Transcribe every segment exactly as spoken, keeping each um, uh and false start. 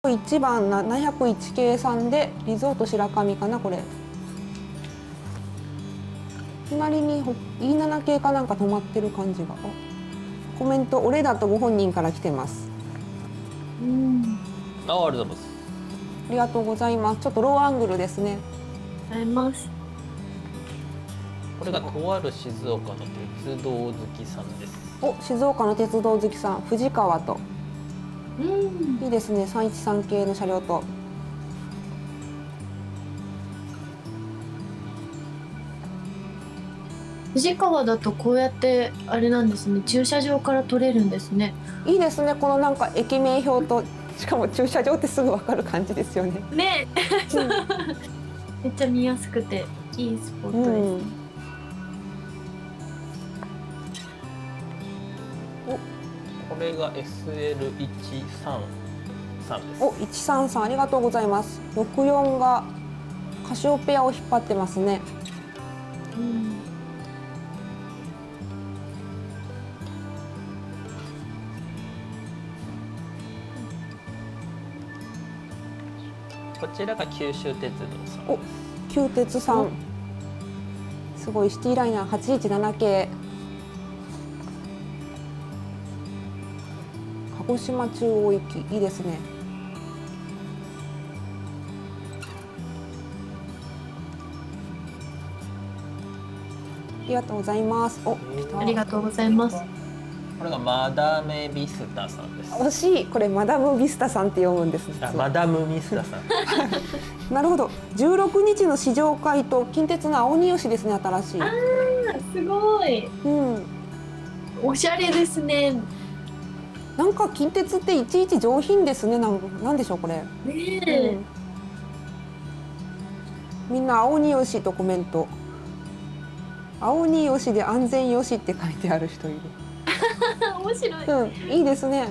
いちばんななひゃくいち系さんでリゾート白神かなこれ。隣に イーなな 系かなんか止まってる感じが。コメント俺だとご本人から来てます。 うん。 あ、ありがとうございます。 ありがとうございます。ちょっとローアングルですね。 ありがとうございます。 これがとある静岡の鉄道好きさんです。 お、静岡の鉄道好きさん、藤川と。 うん。 いいですね、さんいちさん系の車両と。 藤川だとこうやってあれなんですね。駐車場から撮れるんですね。 いいですね、このなんか駅名表と、しかも駐車場ってすぐわかる感じですよね。 ね、めっちゃ見やすくていいスポットです。 うん、 これが エスエルいちさんさん です。 お、いちさんさんありがとうございます。ろくよんがカシオペアを引っ張ってますね。 うん。 こちらが九州鉄道さん。 お、九鉄さん。すごいシティライナーはちいちなな系。鹿児島中央行きいいですね。ありがとうございます。お、来た。 ありがとうございます。 これがマダメビスタさんです。 惜しい。これマダムビスタさんって読むんです。 あ、マダムビスタさん。 なるほど。じゅうろくにちの試乗会と近鉄の青荷吉ですね、新しい。 あー、すごい。 うん。 おしゃれですね。 なんか近鉄っていちいち上品ですね。なん、なんでしょうこれ。 ねえ、 うん。みんな青荷吉とコメント。青荷吉で安全よしって書いてある人いる。 面白い。 うん、いいですね。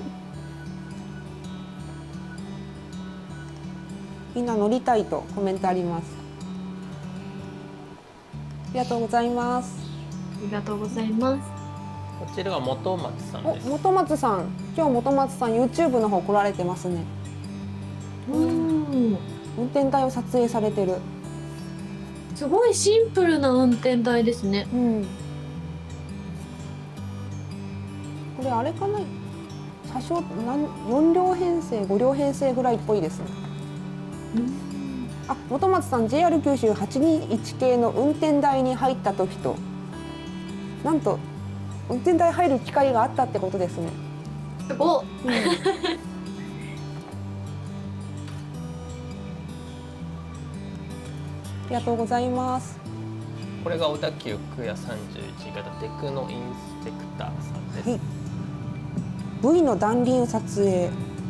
みんな乗りたいとコメントあります。ありがとうございます。 ありがとうございます。 こちらが元松さんお、 です。 元松さん、今日元松さん ユーチューブ の方来られてますね。 うん。 運転台を撮影されてる。 すごいシンプルな運転台ですね。 うん。これあれかな。車掌なんよん両編成ご両編成ぐらいっぽいですね。 うん。 あ、元松さん ジェイアール 九州はちにいち系の運転台に入った時と、なんと運転台入る機会があったってことですね。 すごっ。 うん、ありがとうございます。 これが小田急区やさんじゅういち型テクノインスペクターさんです。 はい。ブイ の断輪撮影。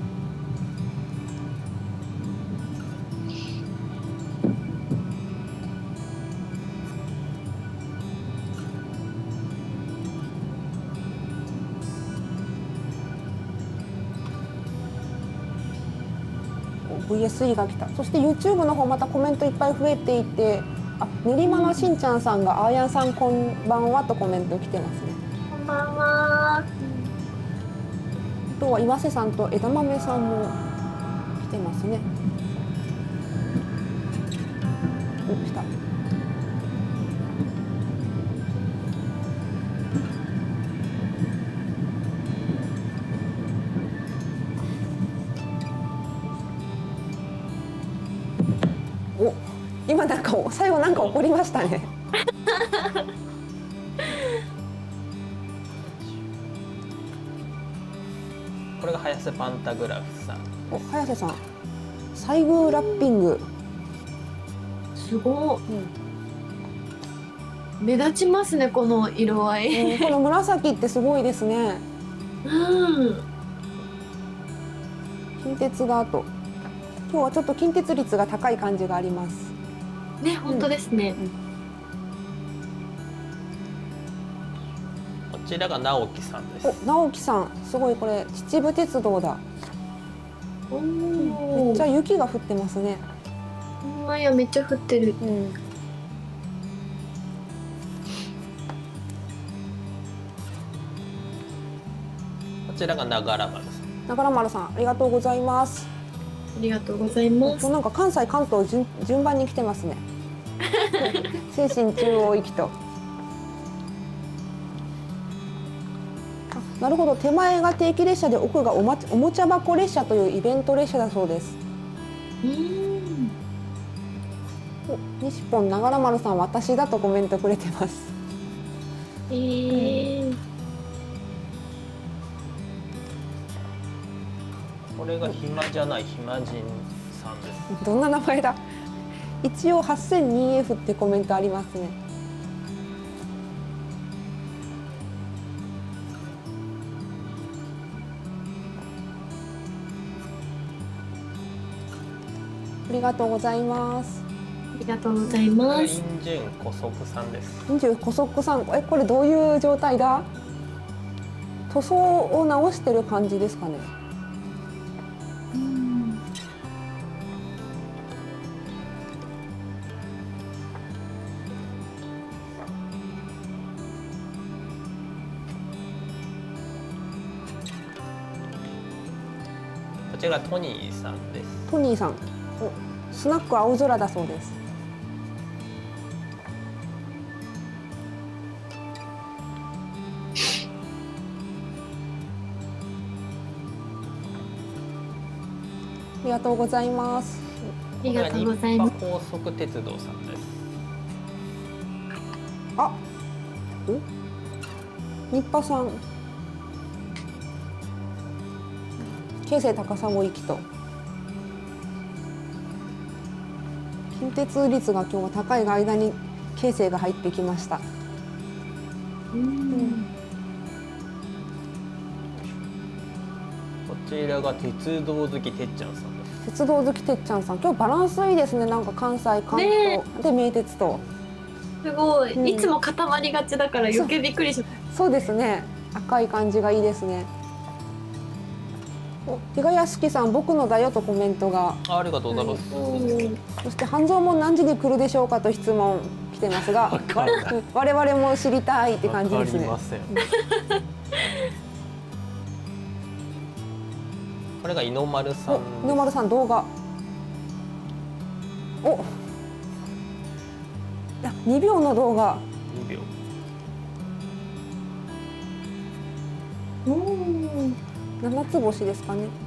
ブイエスイー が来た。そして ユーチューブ の方またコメントいっぱい増えていて、あ、練馬のしんちゃんさんがあーやんさんこんばんはとコメント来てますね。 こんばんは。 あとは岩瀬さんと枝豆さんも来てますね。お、来た。お、今なんか最後なんか起こりましたね。 これが早瀬パンタグラフさん。 お、早瀬さん、西宮ラッピング。 すごい。 うん、 目立ちますね、この色合い。 うん、この紫ってすごいですね。 うん。 近鉄があと、今日はちょっと近鉄率が高い感じがあります。 ね、本当ですね。 こちらが直樹さんです。 お、直樹さん、すごいこれ秩父鉄道だ。 おめっちゃお。 雪が降ってますね。 ほんまや、めっちゃ降ってる。 うん。 こちらが長良丸さん。 長良丸さん、ありがとうございます。 りがとうございます。 なんか関西関東順順番に来てますね。精神中央行きと。あ、なるほど。手前が定期列車で奥がおまおもちゃ箱列車というイベント列車だそうです。 うーん。 お、西ポン長良丸さん私だとコメントくれてます。 えー。 これが暇じゃない暇人さんです。 どんな名前だ。一応 はっせんにエフ ってコメントありますね。ありがとうございます。 ありがとうございます。 インジェンコソクさんです。 インジュコソックさん、え、これどういう状態だ。塗装を直してる感じですかね。 うん。 こちらトニーさんです。 トニーさん、お、スナック青空だそうです。ありがとうございます。 ありがとうございます。 これが日波高速鉄道さんです。 あ、お、日波さん。京成高砂行きと。近鉄率が今日は高いが間に京成が入ってきました。 うん。 こちらが鉄道好きてっちゃんさんです。 鉄道好きてっちゃんさん、今日バランスいいですね。なんか関西関東で名鉄と。 すごい、 うん、 いつも固まりがちだから余計びっくりします。 そうですね。赤い感じがいいですね。お、比嘉屋敷さん、僕のだよとコメントが。 あ、ありがとうございます。 うん。 そして半蔵門何時に来るでしょうかと質問来てますが、我々も知りたいって感じですね。 わかりません。これが井ノ丸さん。 お、井ノ丸さん動画。お、いやにびょうの動画。 にびょおう。 お。 七つ星ですかね。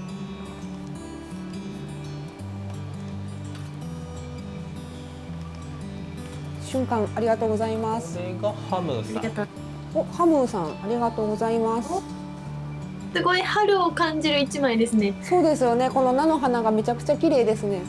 瞬間ありがとうございます。 これがハムさん。 お、ハムーさんありがとうございます。 すごい春を感じる一枚ですね。 そうですよね。この菜の花がめちゃくちゃ綺麗ですね。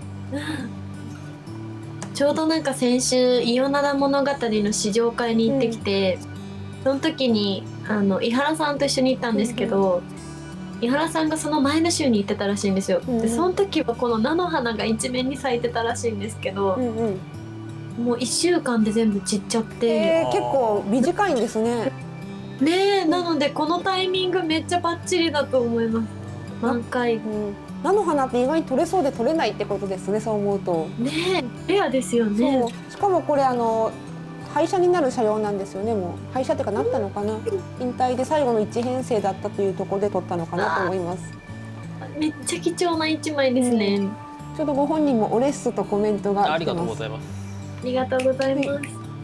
ちょうどなんか先週伊予灘物語の試乗会に行ってきて、うん、その時にあの井原さんと一緒に行ったんですけど、うん、井原さんがその前の週に行ってたらしいんですよ。うん、でその時はこの菜の花が一面に咲いてたらしいんですけど、うんうん、もういっしゅうかんで全部散っちゃって、 えー、結構短いんですね。 ねえ、なのでこのタイミングめっちゃバッチリだと思います。満開。うん、 菜の花って意外に取れそうで取れないってことですね。そう思うと。 ねえ、レアですよね。 そう、しかもこれあの廃車になる車両なんですよね。もう廃車っていうかなったのかな。引退で最後の一編成だったというところで取ったのかなと思います。 めっちゃ貴重な一枚ですね。うん、 ちょうどご本人もオレッスとコメントが来てます。 ありがとうございます。 ありがとうございます。はい、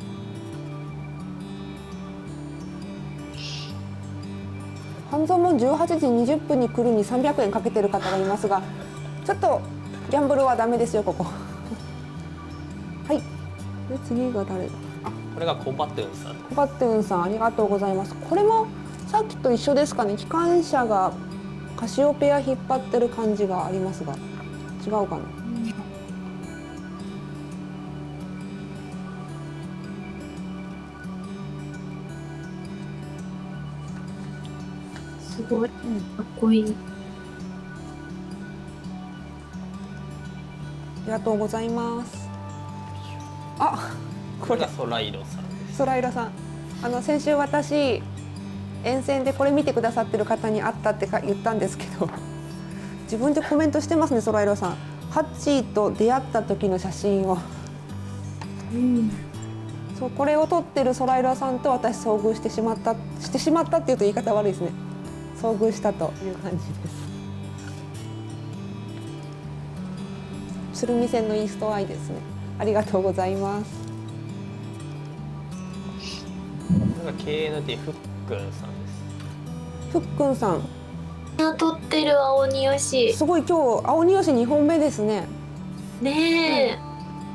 半蔵門じゅうはちじにじゅっぷんに来るにさんびゃくえんかけてる方がいますが、ちょっとギャンブルはダメですよここ。はい。で次が誰だ。 あ、これがコバトゥーンさん。 コバトゥーンさんありがとうございます。これもさっきと一緒ですかね。機関車がカシオペア引っ張ってる感じがありますが、違うかな。 すごい、かっこいい。 ありがとうございます。あ、 これがソライロさんです。 ソライロさん、あの先週私沿線でこれ見てくださってる方に会ったってか言ったんですけど、自分でコメントしてますね。ソライロさん、ハッチーと出会った時の写真を、うん、そう、これを撮ってるソライロさんと私遭遇してしまったしてしまったっていうと言い方悪いですね。遭遇したという感じです。 鶴見線のイーストアイですね。ありがとうございます。 これが ケーエヌティー ふっくんさんです。 ふっくんさん、 撮ってる青鬼よし。 すごい今日青鬼よしにほんめですね。 ねえ、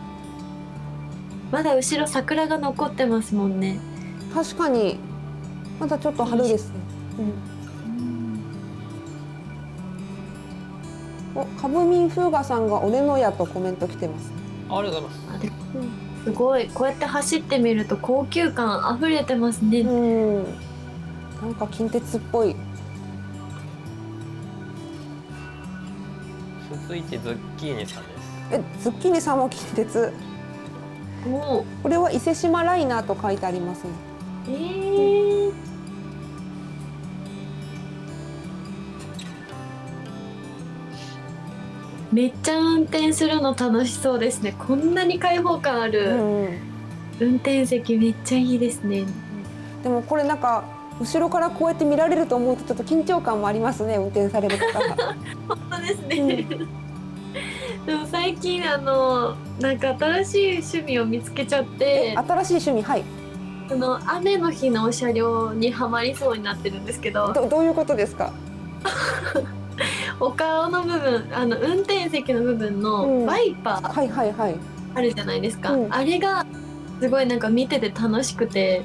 まだ後ろ桜が残ってますもんね。 確かにまだちょっと春ですね。うん、お、カブミンフーガさんが俺のやとコメント来てます。 ありがとうございます。 あですごい、こうやって走ってみると高級感あふれてますね。 うん、なんか近鉄っぽい。 続いてズッキーニさんです。 え、ズッキーニさんも近鉄。 お、 これは伊勢志摩ライナーと書いてありますね。 えー、めっちゃ運転するの楽しそうですね。こんなに開放感あうるんうん、 運転席めっちゃいいですね。 でもこれなんか後ろからこうやって見られると思うとちょっと緊張感もありますね、運転される方が。 本当ですね。でも最近あのなんか新しい趣味を見つけちゃってえ、、新しい趣味、はい。 あの雨の日の車両にはまりそうになってるんですけど、 どどういうことですか。 お顔の部分、あの運転席の部分うんのワイパーはいはいはい。 あるじゃないですか、 うんあれがすごいなんか見てて楽しくて、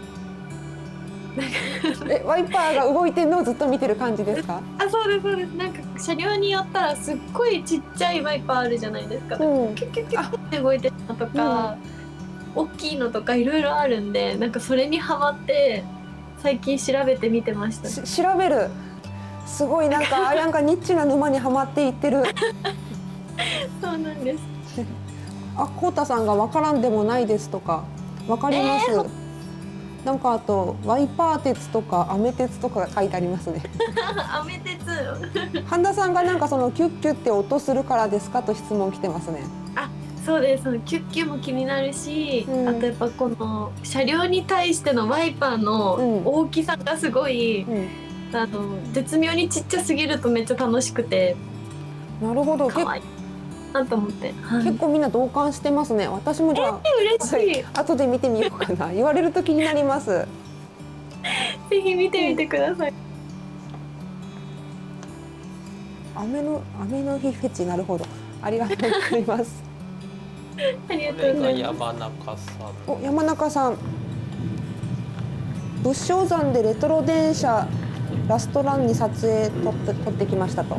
え、ワイパーが動いてるのをずっと見てる感じですか。 あ、そうですそうです。なんか車両によったらすっごいちっちゃいワイパーあるじゃないですか、 うん、 キュッキュッキュッって動いてるのとか、大きいのとかいろいろあるんで、なんかそれにハマって最近調べてみてましたね。 し調べる。すごいなんかあなんかニッチな沼にはまっていってる。 そうなんです。 あ、こうたさんがわからんでもないですとか、わかります。 えーなんかあとワイパー鉄とかアメ鉄とか書いてありますね。 雨鉄。 半田さんがなんかそのキュッキュって音するからですかと質問来てますね。 あ、そうです。そのキュッキュも気になるし、 うんあとやっぱこの車両に対してのワイパーの大きさがすごい、 うん、 あの絶妙にちっちゃすぎるとめっちゃ楽しくてなるほど。 可愛いなと思って、はい、 結構みんな同感してますね。私もじゃあ、 嬉しい、 はい、後で見てみようかな。言われると気になります。 ぜひ見てみてください。 雨の雨の日フェチ、なるほど。ありがとうございます。 ありがことれがうございます。 山中さん。 お、山中さん。仏生山でレトロ電車ラストランに撮影撮って撮ってきましたと。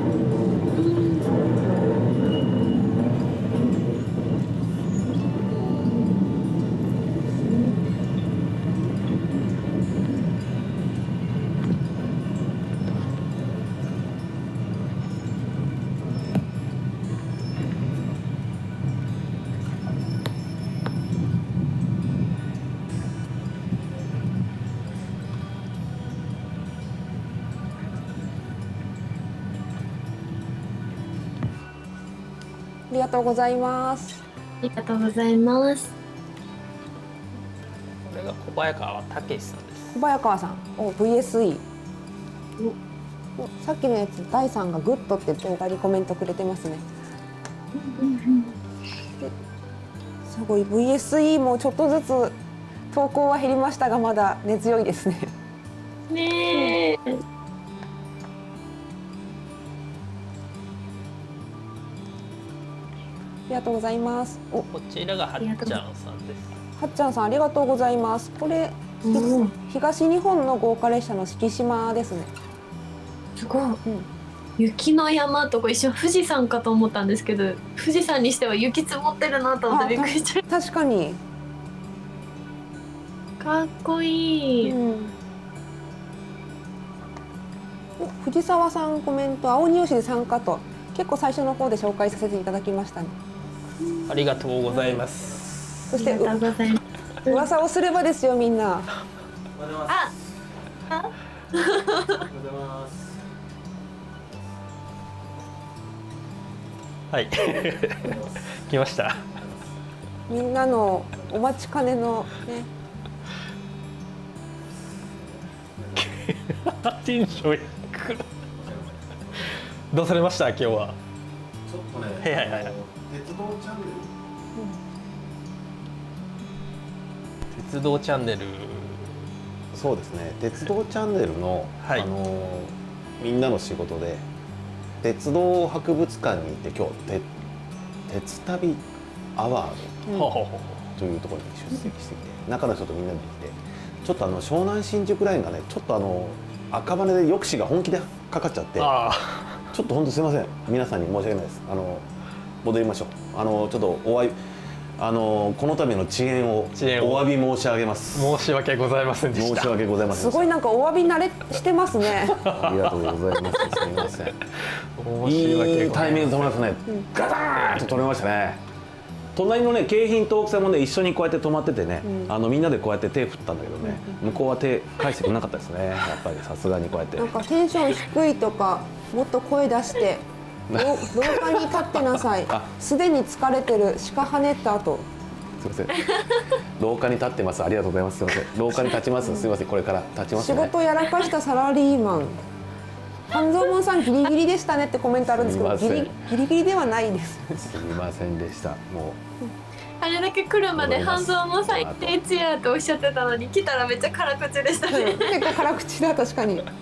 ありがとうございます。 ありがとうございます。 これが小早川武さんです。 小早川さん、お ブイエスイー。お、さっきのやつ、大さんがグッドって動画にコメントくれてますね。すごい ブイエスイー もちょっとずつ投稿は減りましたが、まだ根強いですね。 ねえ、 ありがとうございます。お、 こちらがはっちゃんさんです。 はっちゃんさん、ありがとうございます。これ、ひうん、 東日本の豪華列車の敷島ですね。 すごい。 うん、 雪の山とか一瞬富士山かと思ったんですけど、富士山にしては雪積もってるなと思ってびっくりしちゃ確かに。 う。かっこいい。 うん、お、藤沢さんコメント、青鬼よしで参加と。結構最初の方で紹介させていただきましたね。 ありがとうございます。 そしてありがとうございます。 噂をすればですよ、みんな。 あ、あ、 はい。来ました。 みんなのお待ちかねのね。 テンション低くどうされました今日は。 ちょっとね、 はいはいはいあの鉄道チャンネル。 鉄道チャンネル。 そうですね。鉄道チャンネルの、 はいあのみんなの仕事で鉄道博物館に行って今日て鉄旅アワーうんほうほうほうドというところに出席してきて、中の人とみんなで行ってちょっとあの湘南新宿ラインがねちょっとあの赤羽で抑止が本気でかかっちゃって。 あちょっと本当すみません、皆さんに申し訳ないです。あの戻りましょう。あのちょっとお詫び、あのこの度の遅延を遅延をお詫び申し上げます。 あ、申し訳ございませんでした。 申し訳ございませんすでした。 ごいなんかお詫び慣れしてますね。 ありがとうございます。すみません。 申し訳いいございません。 タイミングで止まりましたね。ガターンと止めましたね。隣のね京浜東北線もね一緒にこうやって止まっててね、 うんあのみんなでこうやって手振ったんだけどね、向こうは手返してくれなかったですね。やっぱりさすがにこうやってなんかテンション低いとかもっと声出してろ廊下に立ってなさいあ。 すでに疲れてる鹿跳ねった後。 すみません。廊下に立ってます。ありがとうございます。すみません。廊下に立ちます。すみません。これから立ちます仕ね。 事やらかしたサラリーマン。半蔵門さんギリギリでしたねってコメントあるんですけど、 すみませんギリギリギリではないです。 すみませんでした。もあれだけ来るまで半蔵門さん一定一やとおっしゃってたのに来たらめっちゃ辛口でしたね。 結構辛口だ確かに。もっ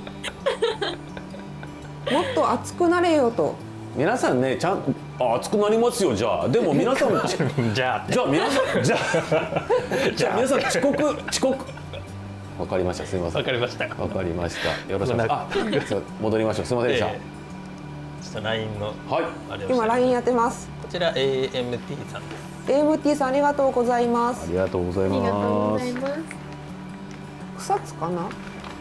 と熱くなれよと。 う皆さんねちゃんあ熱くなりますよ。じゃあでも皆さんじゃあじゃあ皆さんじゃあじゃあ皆さん遅刻遅刻わかりました。すみません。 わかりました。 わかりました。よろしくお願いします。 もうあ、そう戻りましょう。すみませんでした。 ええちょっと ライン のはい。 あれを今 ライン やってます。 こちら エーエムティー さんです。 エーエムティー さんありがとうございまあす。 りがとうございありがとうごます。 ざいます。 草津かな。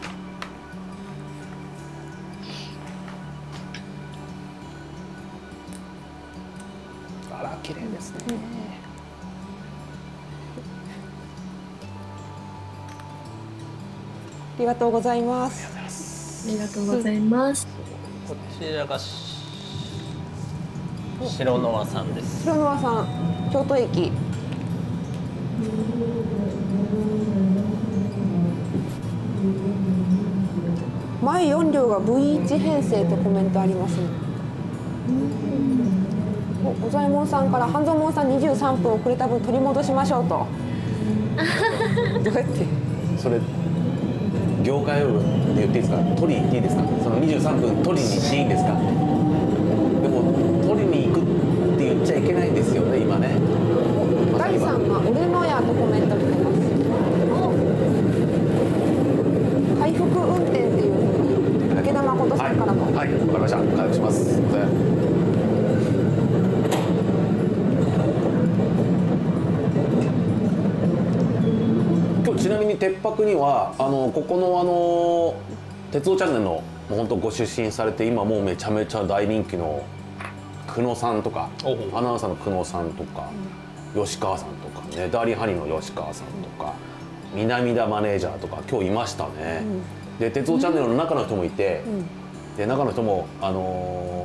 あら綺麗ですね。 ありがとうございます。 ありがとうございます。 こちらがし白ノワさんです。 白沼さん、京都駅。前よん両が ブイワン 編成とコメントありますね。お、おざいもんさんから半蔵門さんにじゅうさんぷん遅れた分取り戻しましょうと。どうやって？ それ業界用語で言っていいですか。取りに行っていいですか。そのにじゅうさんぷん取りに行っていいんですか。でも取りに行くって言っちゃいけないんですよね今ね。 第三が俺のやとコメント来てます。回復運転っていうふうに武田誠さんからも。 はい、はい、わかりました。回復します。すいません。今日ちなみに鉄泊にはあのここのあの鉄道チャンネルのもう本当ご出身されて今もうめちゃめちゃ大人気の久野さんとかおうアナウンサーの久野さんとか、吉川さんとかねダーリンハニーの吉川さんとか、南田マネージャーとか今日いましたね。で鉄道チャンネルの中の人もいて、で中の人もあの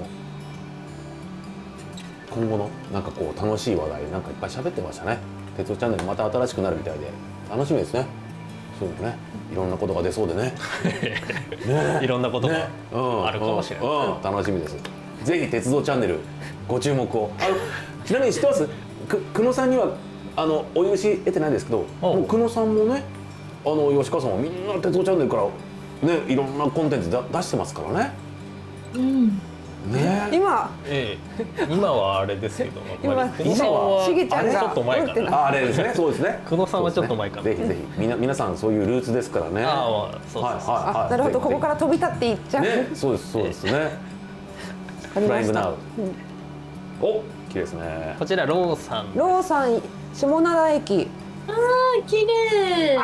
ー今後のなんかこう楽しい話題なんかいっぱい喋ってましたね。鉄道チャンネルまた新しくなるみたいで楽しみですね。そういうのね、いろんなことが出そうでね。ねいろんなことがねうんあるかもしれない。 うんうん楽しみです。ぜひ鉄道チャンネルご注目を。あのちなみに知ってます？く久野さんにはあのお許し得てないですけど、 おうもう久野さんもね、あの吉川さんもみんな鉄道チャンネルからねいろんなコンテンツだ出してますからね。 うん。 ね。 今ええ、今はあれですけど、 今まあ久野さんはしげちゃんがちょっと前かうんってなな。 ああれですね。そうですね。 久野さんはちょっと前かな。 ぜひぜひみな皆さんそういうルーツですからね。 ああ、まあ、そうそうそう。 あ、なるほど、ここから飛び立っていっちゃう。 ね、そうですそうですね。 わかりフライングナウ。 ました。 お、綺麗ですね。 こちらローさん。 ローさん、下灘駅。 あー、綺麗。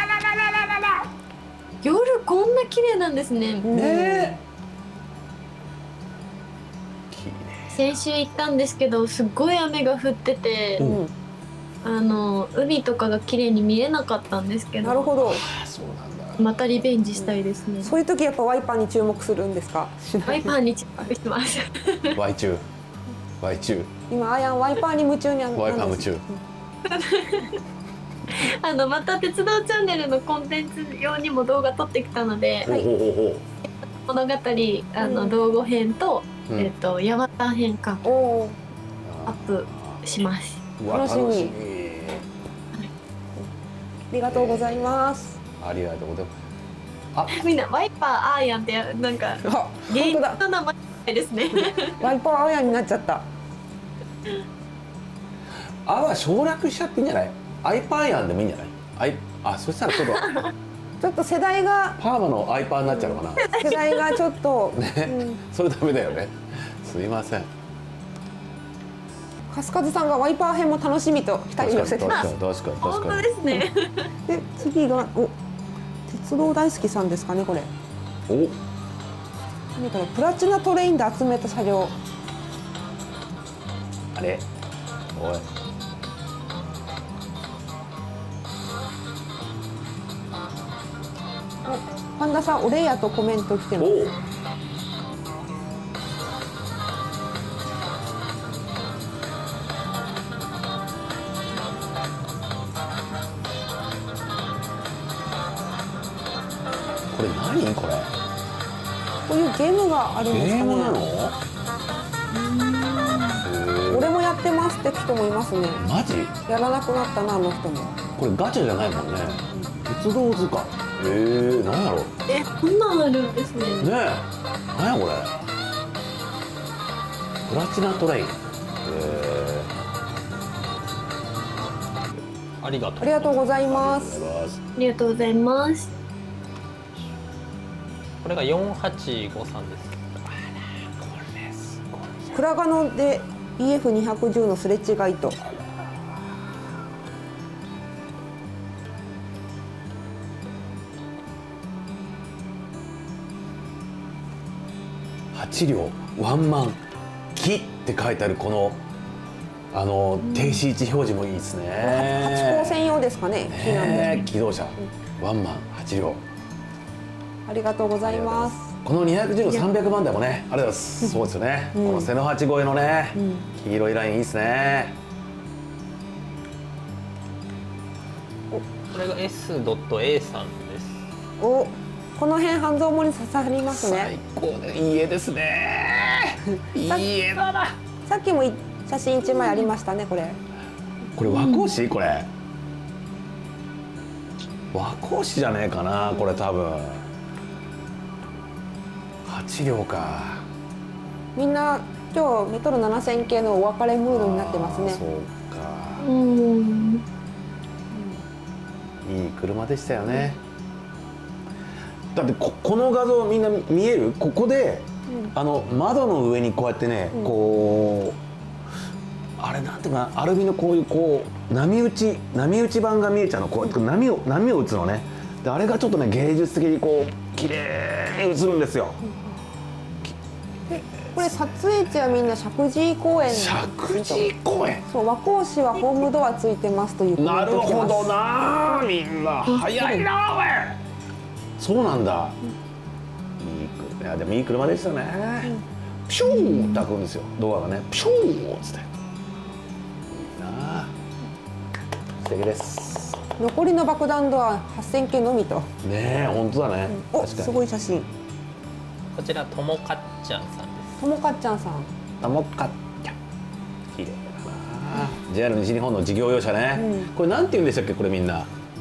夜こんな綺麗なんですね。 ね。綺麗。 先週行ったんですけど、すっごい雨が降ってて、 うん、 あの海とかが綺麗に見えなかったんですけど。 なるほど。 あ、そうなんだ。 またリベンジしたいですね。 そういう時やっぱワイパーに注目するんですか。しないワイパーに注目してます。 ワイ中。ワイ中。 今アヤンワイパーに夢中にある。 ワイパー夢中。 あのまた鉄道チャンネルのコンテンツ用にも動画撮ってきたので、 ほうほうほうほう。 物語あの、 うん道後編とうんえっとヤバタン編かおお、 アップします。 うわ楽しみ楽しみ。 ありがとうございます。 ありがとうございます。 みんなワイパーアーヤンってなんかあ、 芸人本当だ。 の名前ですね。 ワイパーアヤになっちゃった。 あは省略しちゃっていいんじゃない？アイパーヤンでもいいんじゃない？アイあそしたらちょっとちょっと世代がパーマのアイパーになっちゃうのかな。 世代がちょっと、 ね、 うん、 それダメだよね。すいません。 カスカズさんがワイパー編も楽しみと期待を寄せて確ます。 かに確かに本当確かに。 ですね。 で次がお鉄道大好きさんですかねこれ。 お、 何これプラチナトレインで集めた車両。 あれ、おい。 おパンダさんお礼やとコメント来てます。 お、これ何これ？ こういうゲームがあるんゲですかームなの？ ね。 へー俺もやってますって人もいますね。 マジ？ やらなくなったなあの人も。 これガチャじゃないもんね。鉄道図鑑。えー、何やろ？ え、こんなんあるんですね。 ねえ、何やこれ？プラチナトレイン。えありがとうありがとうございー、あります。 がとうございます。 ありがとうございます。 これがよんはちごさんです。 倉賀野で イーエフにひゃくじゅう のすれ違いと。 はち両ワンマン木って書いてあるこのあの停止位置表示もいいですね。 八甲専用ですかね。木なんで。 ねえ機動車ワンマンはち両。 ありがとうございます。 このにひゃくじゅうのさんびゃくまん台もね、ありがとうございます。そうですよね。 うんこの背の八越えのね、 うん黄色いラインいいですね。 これが エスエー さんです。 お、この辺半蔵門に刺さります最ね。 高でいい絵ですね。いい絵だな。 さっきもい写真一枚ありましたねこれ。 これ和光市これ。和光市じゃねえかなこれ多分。はち両か。 みんな今日メトロななせん系のお別れムードになってますねあー。そうか。 うん。 いい車でしたよね。だってここの画像みんな見える？ここで、 うんあの窓の上にこうやってね、 うんこうあれなんていうかな、アルミのこういうこう波打ち波打ち板が見えちゃうの、こうやって波を波を打つのね。であれがちょっとね芸術的にこう綺麗に映るんですよ。 でこれ撮影地はみんな石神井公園。 石神井公園。 そう和光市はホームドアついてますというコメンなるト来てます。 ほどな、みんな早いなおい。そうなんだ。いい車、いやでもいい車でしたね。ピューって開くんですよ。ドアがね、ピューっつって。いいな。素敵です。 残りの爆弾ドアはっせん系のみと。 ねえ、本当だね。 お、 確かに。 すごい写真。 こちらともかっちゃんさんです。 ともかっちゃんさん。 あ、もっかっちゃん。綺麗だな。ジェイアール 西日本の事業用車ね。 うんこれなんて言うんでしたっけ、これみんな。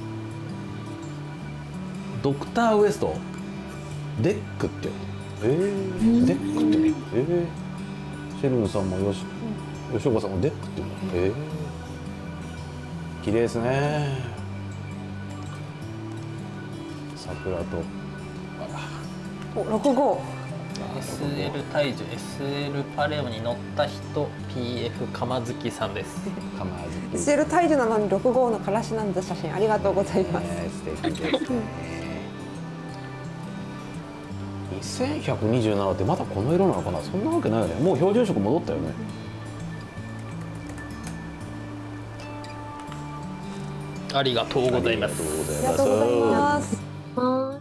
ドクターウエスト。デックって。えー、デックってね。えー、シェルンさんもよし、吉岡さんもデックって言うんだ。えー、綺麗ですね。桜と。 お、ろく号。 エスエル 大樹 エスエル パレオに乗った人 ピーエフ 釜月さんです。 かまずき。 エスエル 大樹なのにろく号のからしなんだ写真ありがとうございます。 ね、素敵ですね。にせんひゃくにじゅうななってまだこの色なのかな。そんなわけないよね。もう標準色戻ったよね。 ありがとうございます。 ありがとうございありがとうございます。 ます。 あー